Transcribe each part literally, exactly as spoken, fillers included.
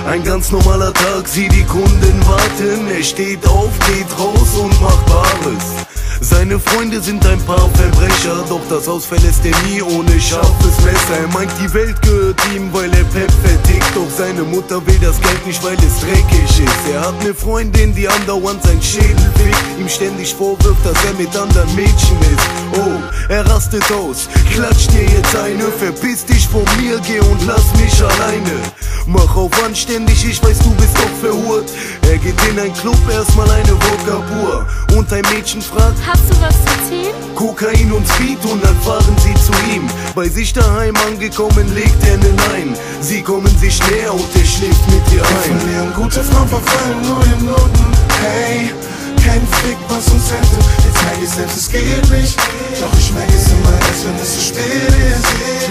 Ein ganz normaler Tag, sieh die Kunden warten. Er steht auf, geht raus und macht Bares. Seine Freunde sind ein paar Verbrecher, doch das Haus verlässt er nie ohne scharfes Messer. Er meint, die Welt gehört ihm, weil er Pep vertickt, doch seine Mutter will das Geld nicht, weil es dreckig ist. Er hat ne Freundin, die andauernd sein Schädel fickt, ihm ständig vorwirft, dass er mit anderen Mädchen ist. Oh, er rastet aus, klatscht dir jetzt eine, verpiss dich von mir, geh und lass mich alleine. Mach auf anständig, ich weiß, du bist doch verhurt. Er geht in ein Club, erstmal eine Wodka pur. Und ein Mädchen fragt, hast du was zu ziehen? Kokain und Speed und dann fahren sie zu ihm. Bei sich daheim angekommen, legt er nen ein. Sie kommen sich näher und er schläft mit ihr ein. Wir verlieren gute Frauen, verfallen nur in Noten. Hey, kein Fick, was uns hätte. Jetzt merk ich selbst, es geht nicht. Doch ich merk es immer erst, wenn es zu spät ist.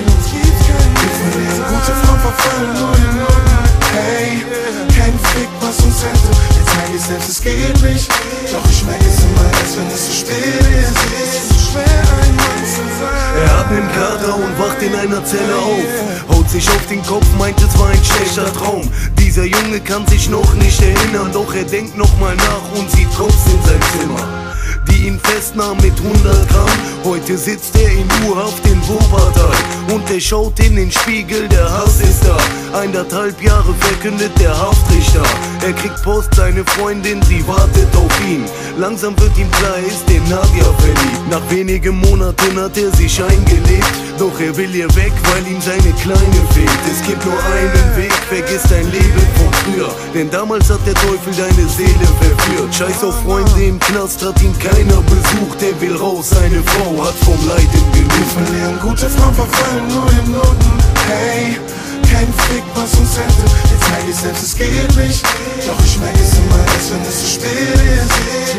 Wir verlieren gute Frauen, verfallen nur in Noten. Hey, kein Fick, was uns hätte. Jetzt merk ich selbst, es geht nicht. Doch ich merk es immer erst, wenn es zu spät ist. Es ist so schwer, ein Mann zu sein. Er hat nen Kater und wacht in einer Zelle auf. Haut sich auf den Kopf, meint es war ein schlechter Traum. Dieser Junge kann sich noch nicht erinnern, doch er denkt nochmal nach und sieht Cops in sein Zimmer, die ihn festnahm mit hundert Gramm. Heute sitzt er in U-Haft in Wuppertal und er schaut in den Spiegel, der Hass ist da. Eineinhalb Jahre verkündet der Haftrichter. Er kriegt Post, seine Freundin, sie wartet auf ihn. Langsam wird ihm klar, er ist in Nadia verliebt. Nach wenigen Monaten hat er sich eingelebt, doch er will ihr weg, weil ihm seine Kleine fehlt. Es gibt nur einen Weg, vergiss dein Leben von früher, denn damals hat der Teufel deine Seele verführt. Scheiß auf Freunde im Knast, hat ihn keiner besucht. Er will raus, seine Frau hat vom Leiden genug. Wir verlieren gute Frauen, verfallen nur in Noten. Hey, kein Fick, was uns hätte. Jetzt merk ich selbst, es geht nicht. Doch ich merk es immer erst, wenn es zu spät ist.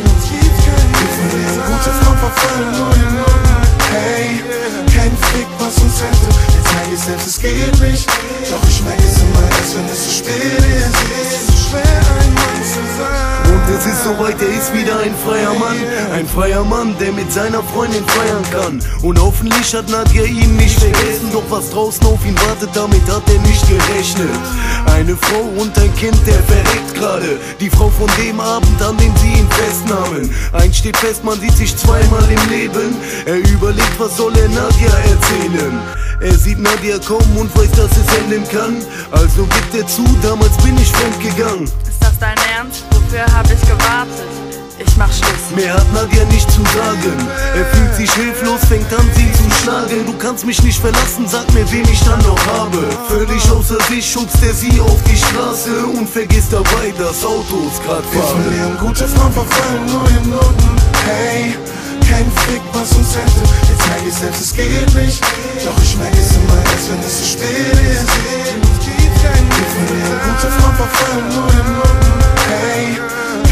Wir verlieren gute Frauen, verfallen nur in Noten. Hey, kein Fick, was uns hätte. Jetzt merk ich selbst, es geht nicht. Doch ich merk es immer erst, wenn es zu spät ist. Es ist so schwer, ein Mann zu sein. Und es ist soweit, er ist wieder ein freier Mann. Ein freier Mann, der mit seiner Freundin feiern kann. Und hoffentlich hat Nadia ihn nicht vergessen. Doch was draußen auf ihn wartet, damit hat er nicht gerechnet. Eine Frau und ein Kind, der verreckt gerade. Die Frau von dem Abend, an dem sie ihn festnahmen. Eins steht fest, man sieht sich zweimal im Leben. Er überlegt, was soll er Nadia erzählen. Er sieht Nadia kommen und weiß, dass es enden kann. Also gibt er zu, damals bin ich fremd gegangen. Ist das dein Ernst? Wofür hab ich gewartet? Ich mach Schluss. Mehr hat Nadia nicht zu sagen. Er fühlt sich hilflos, fängt an sie zu schlagen. Du kannst mich nicht verlassen, sag mir, wen ich dann noch habe. Völlig außer sich schubst er sie auf die Straße und vergisst dabei, das Auto ist grad Wir fahren. verlieren gute Frauen, verfallen nur in Noten. Hey, kein Fick, was uns hätte. Jetzt merk ich selbst, es geht nicht. Doch ich merk es immer erst, wenn es zu spät ist. Wir verlieren gute Frauen, verfallen nur in Noten. Hey,